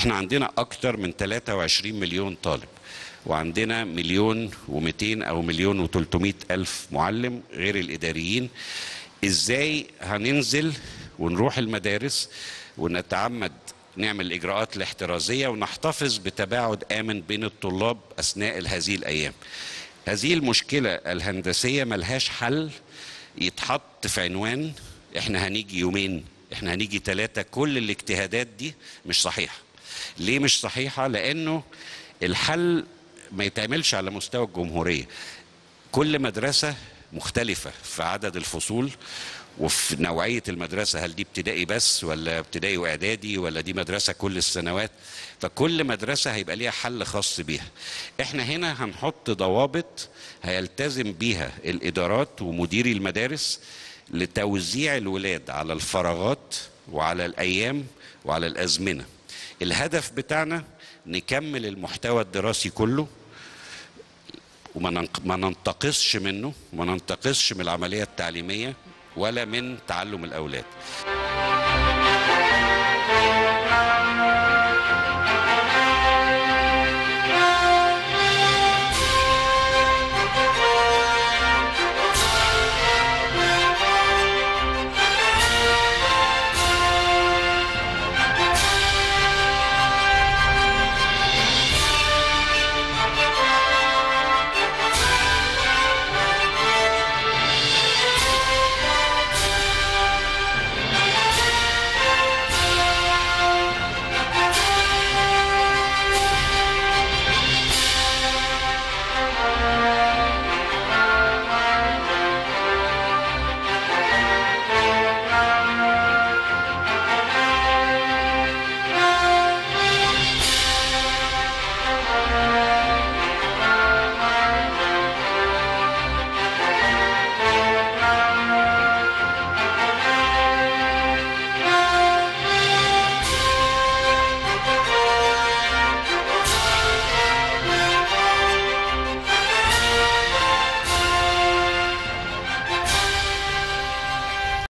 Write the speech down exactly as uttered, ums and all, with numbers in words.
احنا عندنا اكتر من ثلاثة وعشرين مليون طالب، وعندنا مليون ومئتين او مليون وثلاثمائة الف معلم غير الاداريين. ازاي هننزل ونروح المدارس ونتعمد نعمل الاجراءات الاحترازيه ونحتفظ بتباعد امن بين الطلاب اثناء هذه الايام؟ هذه المشكله الهندسيه ملهاش حل يتحط في عنوان احنا هنيجي يومين، احنا هنيجي ثلاثه. كل الاجتهادات دي مش صحيحه. ليه مش صحيحه؟ لانه الحل ما يتعملش على مستوى الجمهوريه. كل مدرسه مختلفه في عدد الفصول وفي نوعية المدرسة، هل دي ابتدائي بس ولا ابتدائي واعدادي ولا دي مدرسة كل السنوات؟ فكل مدرسة هيبقى ليها حل خاص بيها. احنا هنا هنحط ضوابط هيلتزم بيها الإدارات ومديري المدارس لتوزيع الولاد على الفراغات وعلى الأيام وعلى الأزمنة. الهدف بتاعنا نكمل المحتوى الدراسي كله وما ننتقصش منه، وما ننتقصش من العملية التعليمية ولا من تعلم الأولاد.